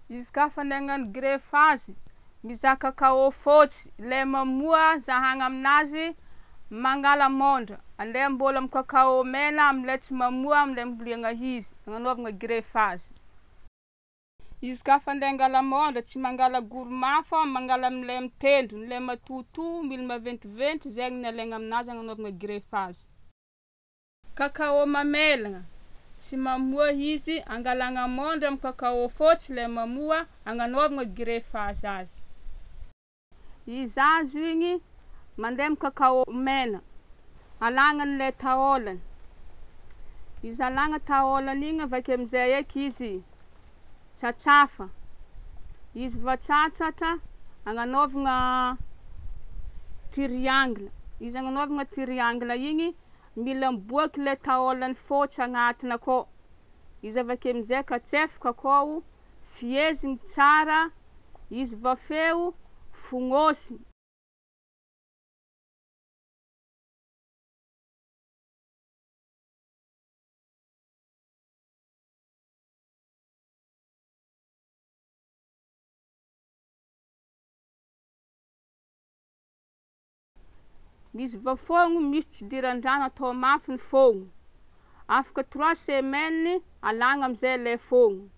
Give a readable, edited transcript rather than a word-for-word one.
Izy ka fandehanano greffage, mizaka cacao fotsy, le mamoa zahagna aminazy mangala mondra, andeha ambôla amin'ny cacao mena am'le tsy mamoa am'le ambliagna izy, agnanovagna greffage. Izy ka fandeha hangala mondra tsy mangala gourmand fa mangala am'le mitendry, le matoto, mila maventiventy, zegny no alaigna aminazy agnanovagna greffage. Cacao mamelagna, tsy mamoa izy, angalagna mondra amin'ny cacao fotsy le mamoa, agnanovagna greffage azy. Izy azo igny mandeha amin'ny cacao mena, alagna an'le tahôlany. Izy alagna tahôlany igny avake am'zay eky izy tsatsafa. Izy voatsatsatra, agnanovagna triangle. Izy agnanovagna triangle igny, mila miboaky le tahôlany fôtsy agnatiny akao. Izy avake am'zay katsefaka akao, fihezigny tsara, izy bafeo fognôsiny. Izy bafôgno misy tsy idiran-drano atao mafy ny fôgno. Afaka 3 semaines alagna am'zay le fôgno.